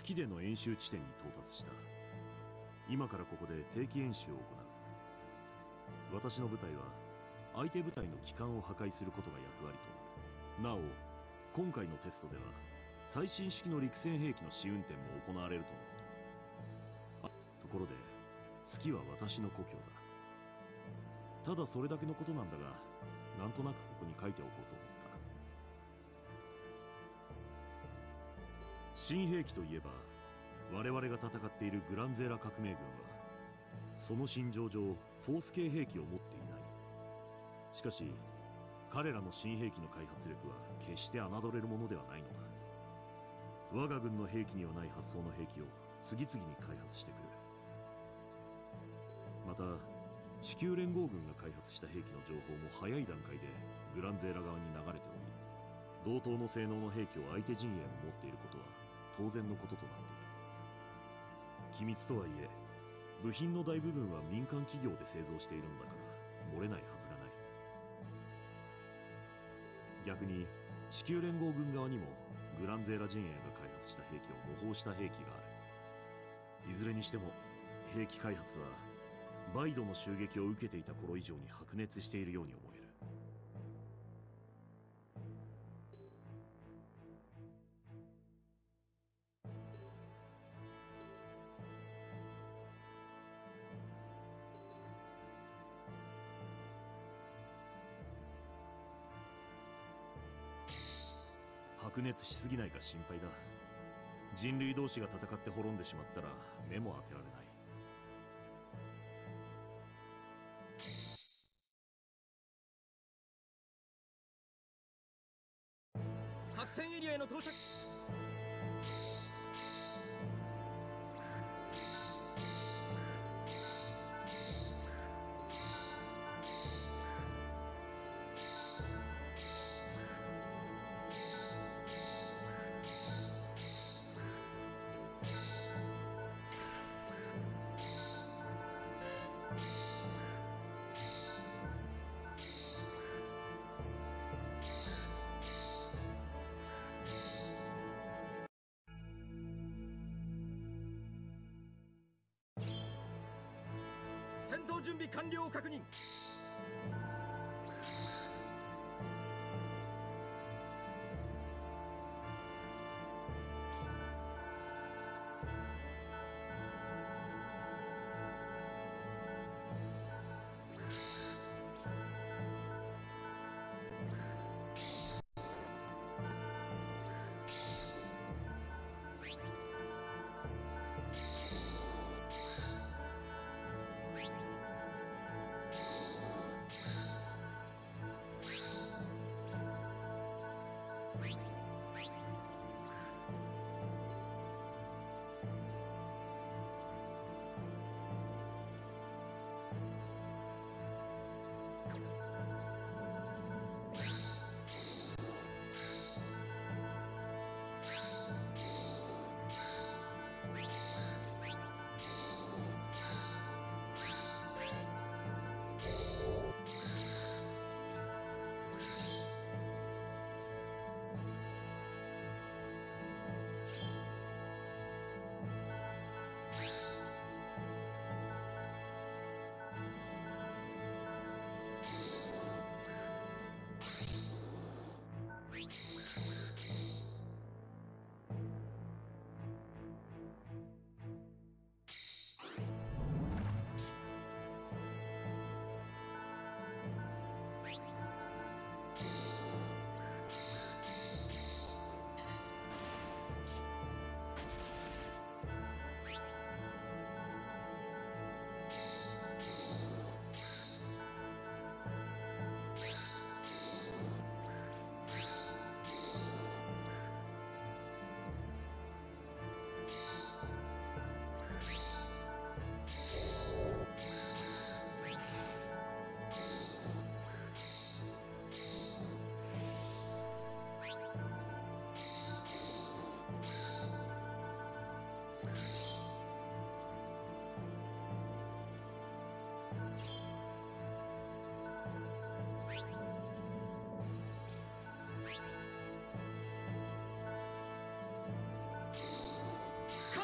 月での演習地点に到達した。今からここで定期演習を行う。私の部隊は相手部隊の旗艦を破壊することが役割となる。なお今回のテストでは最新式の陸戦兵器の試運転も行われるとのこと。ところで月は私の故郷だ。ただそれだけのことなんだが、なんとなくここに書いておこうと思った。新兵器といえば我々が戦っているグランゼーラ革命軍はその心情上フォース系兵器を持っていない。しかし彼らの新兵器の開発力は決して侮れるものではないのだ。我が軍の兵器にはない発想の兵器を次々に開発してくる。また地球連合軍が開発した兵器の情報も早い段階でグランゼーラ側に流れており、同等の性能の兵器を相手陣営も持っていることは当然のこととなっている。機密とはいえ部品の大部分は民間企業で製造しているのだから漏れないはずがない。逆に地球連合軍側にもグランゼーラ陣営が開発した兵器を模倣した兵器がある。いずれにしても兵器開発はバイドの襲撃を受けていた頃以上に白熱しているように思える。白熱しすぎないか心配だ。人類同士が戦って滅んでしまったら目も当てられない。 作戦エリアへの到着。戦闘準備完了を確認。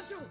艦長。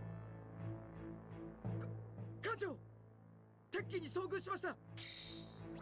艦長、敵機に遭遇しました。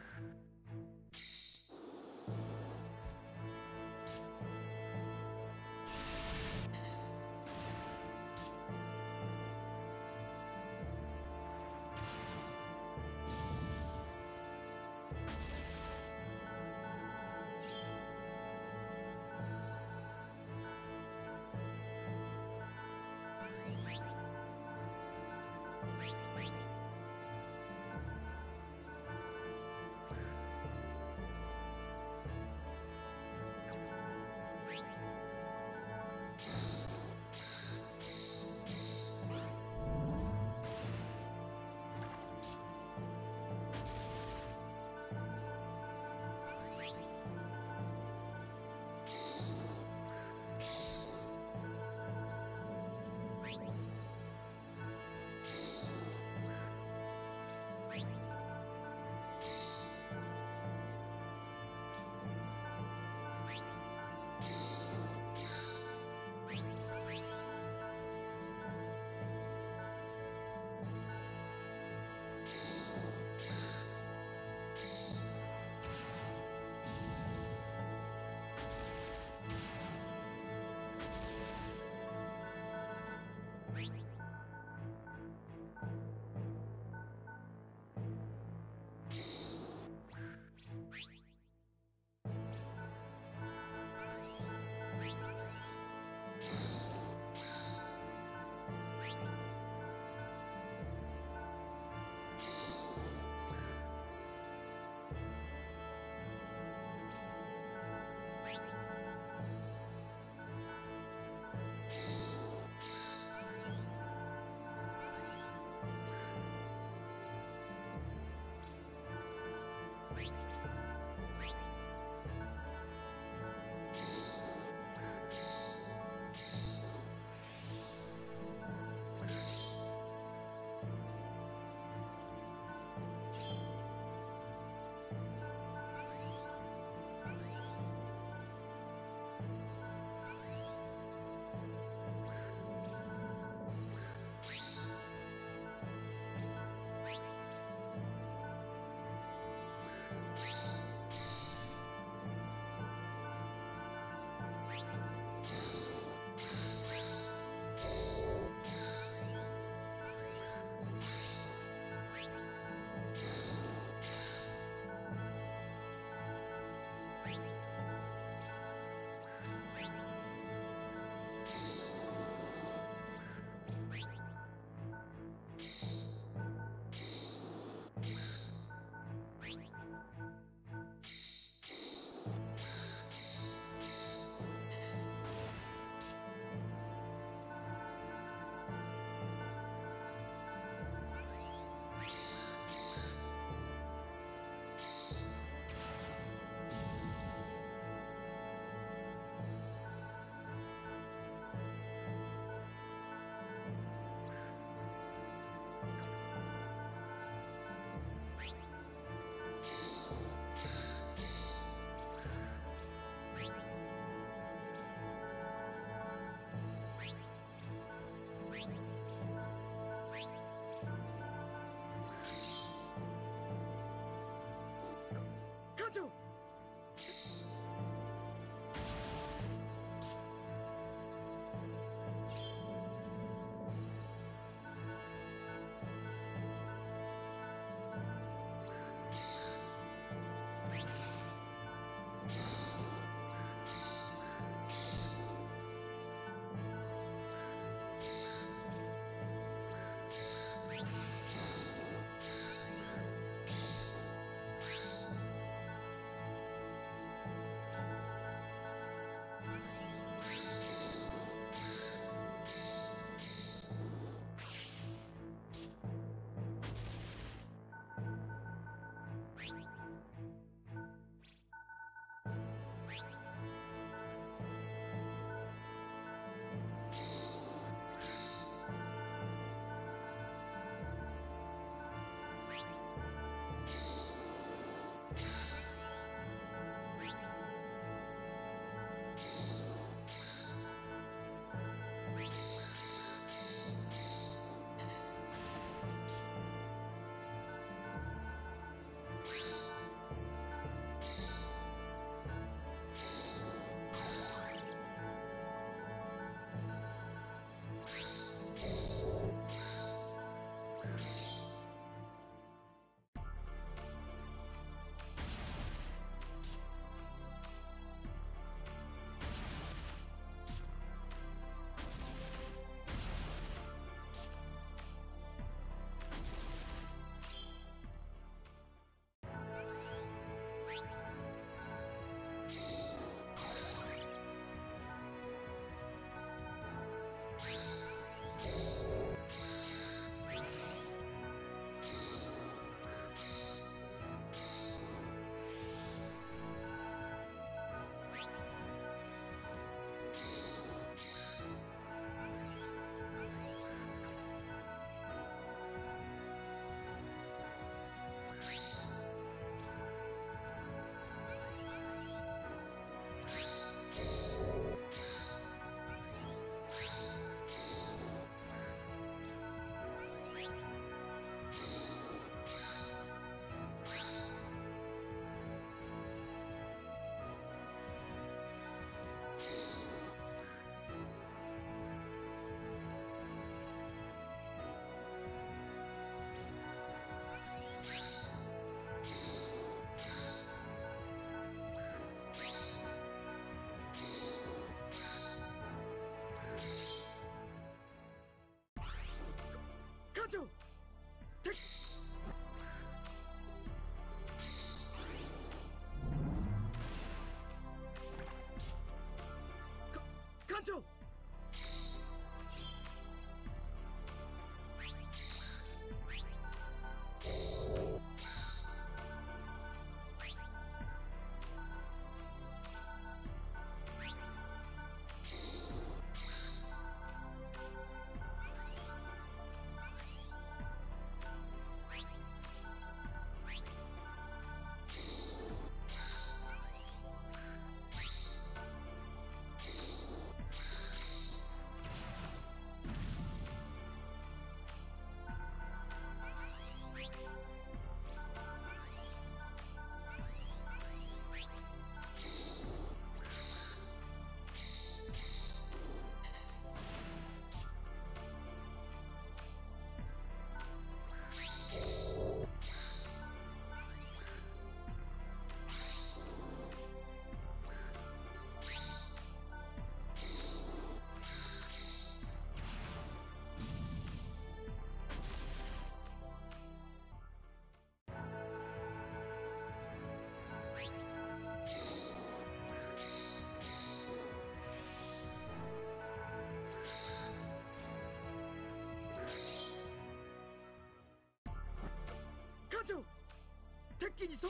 艦長敵艦長艦長敵機に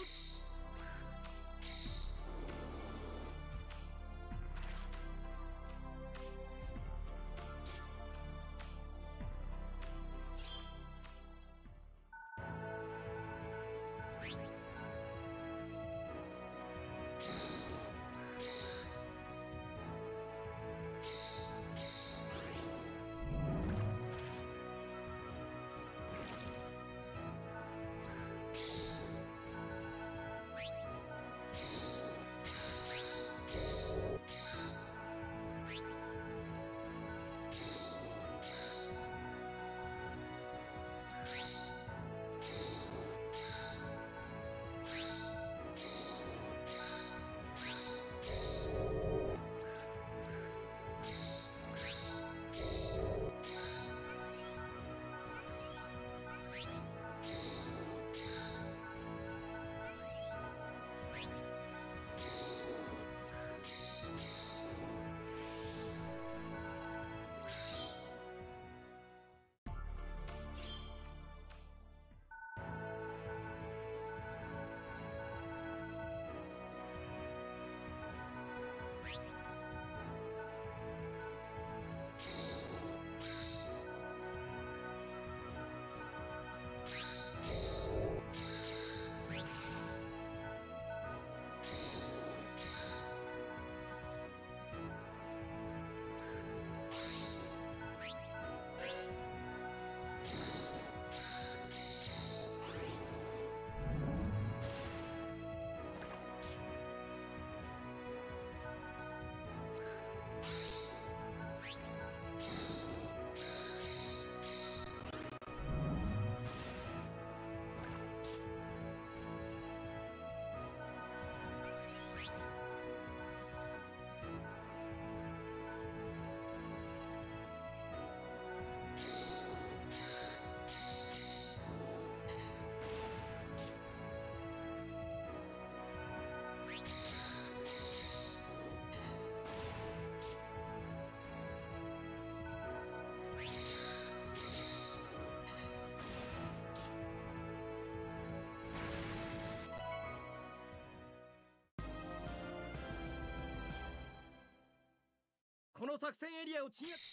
この作戦エリアを鎮圧。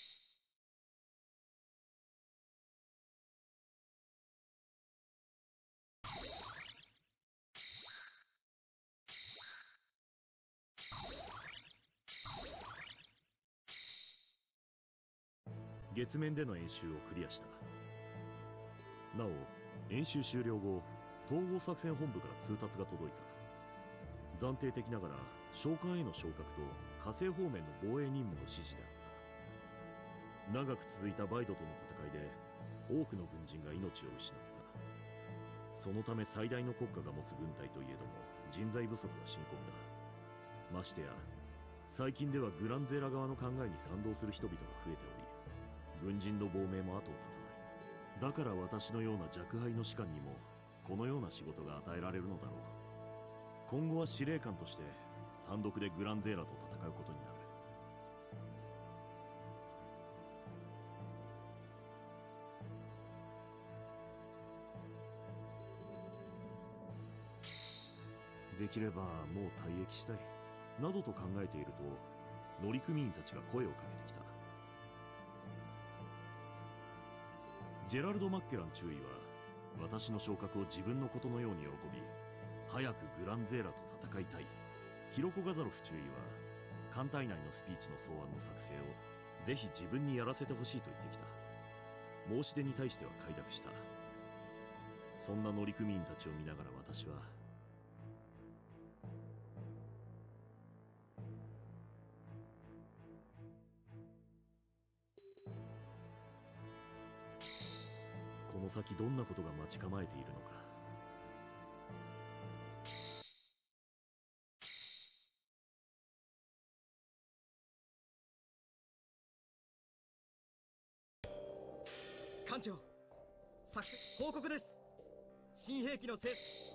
月面での演習をクリアした。なお演習終了後、統合作戦本部から通達が届いた。暫定的ながら召喚への昇格と火星方面の防衛任務の指示であった。長く続いたバイドとの戦いで多くの軍人が命を失った。そのため最大の国家が持つ軍隊といえども人材不足は深刻だ。ましてや最近ではグランゼーラ側の考えに賛同する人々が増えており、軍人の亡命も後を絶たない。 だから私のような若輩の士官にもこのような仕事が与えられるのだろう。今後は司令官として単独でグランゼーラと戦うことになる。できればもう退役したいなどと考えていると、乗組員たちが声をかけてきた。ジェラルド・マッケラン中尉は私の昇格を自分のことのように喜び、早くグランゼーラと戦いたい。ヒロコ・ガザロフ中尉は艦隊内のスピーチの草案の作成をぜひ自分にやらせてほしいと言ってきた。申し出に対しては快諾した。そんな乗組員たちを見ながら私は、この先どんなことが待ち構えているのか。 艦長、作戦報告です。新兵器の